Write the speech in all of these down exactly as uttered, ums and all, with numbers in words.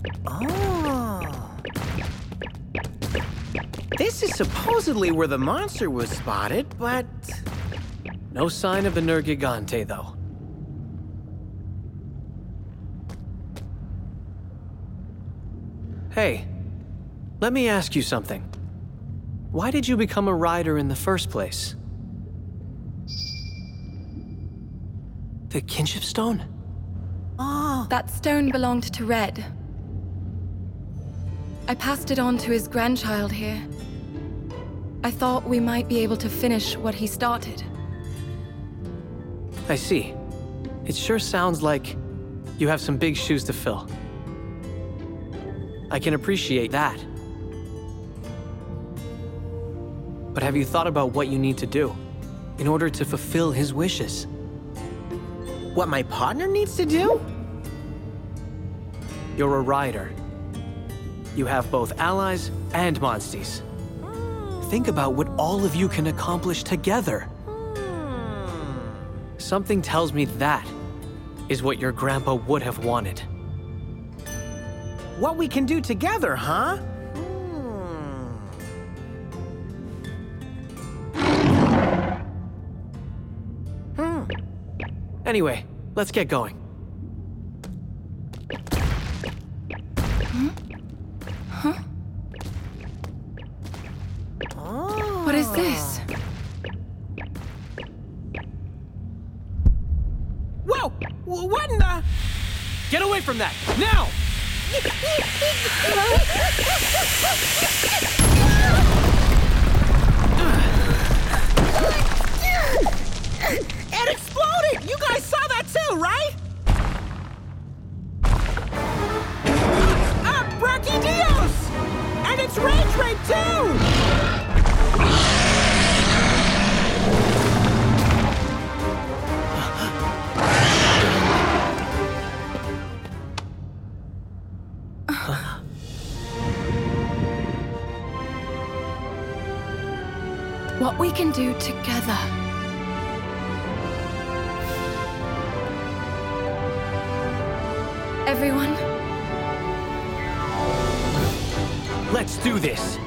Oh. This is supposedly where the monster was spotted, but... No sign of the Nergigante, though. Hey, let me ask you something. Why did you become a rider in the first place? The Kinship stone? Oh. That stone belonged to Red. I passed it on to his grandchild here. I thought we might be able to finish what he started. I see. It sure sounds like you have some big shoes to fill. I can appreciate that. But have you thought about what you need to do in order to fulfill his wishes? What my partner needs to do? You're a rider. You have both allies and monsties. Think about what all of you can accomplish together. Something tells me that is what your grandpa would have wanted. What we can do together, huh? Hmm. Anyway, let's get going. Hmm? Huh? Oh. What is this? Whoa! What in the... Get away from that, now! It exploded! You guys saw that too, right? Ah, Brachydios! And it's rage raid too! What we can do together. Everyone? Let's do this!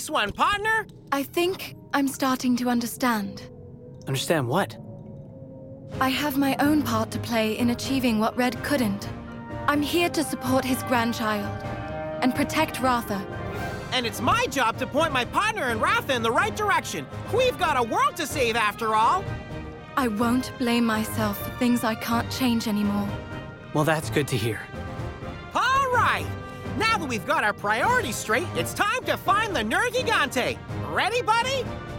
one, partner? I think I'm starting to understand. Understand what? I have my own part to play in achieving what Red couldn't. I'm here to support his grandchild and protect Ratha. And it's my job to point my partner and Ratha in the right direction. We've got a world to save after all. I won't blame myself for things I can't change anymore. Well, that's good to hear. All right. Now that we've got our priorities straight, it's time to find the Nergigante. Ready, buddy?